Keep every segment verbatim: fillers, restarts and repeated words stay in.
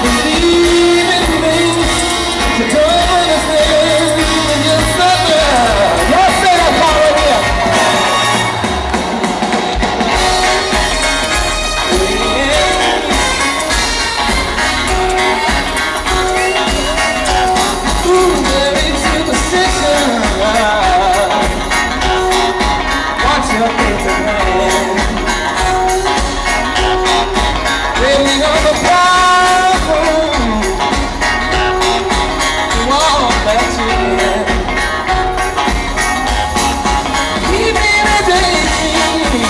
believe in things you don't understand, and you're suffering. Y'all say that part right here. Ooh, very superstition. Watch your face again. Living on the power, you won't let you in. Keep me in a daydream,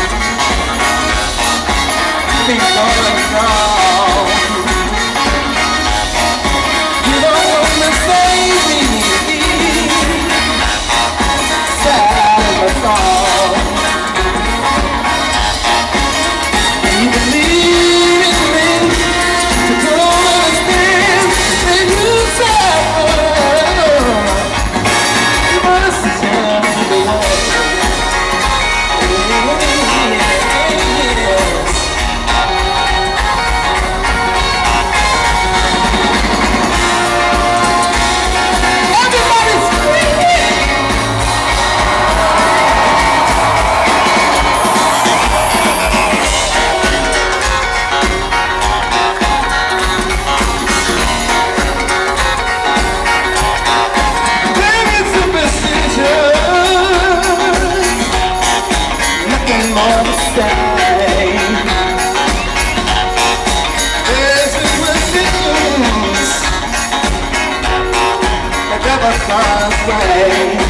be going strong. You don't want to save me, sad as a song. And you believe in me, you don't understand, and you suffer. You must tell me the way. Everybody screaming! Living superstition, nothing more to say. There's superstitions that never comes way.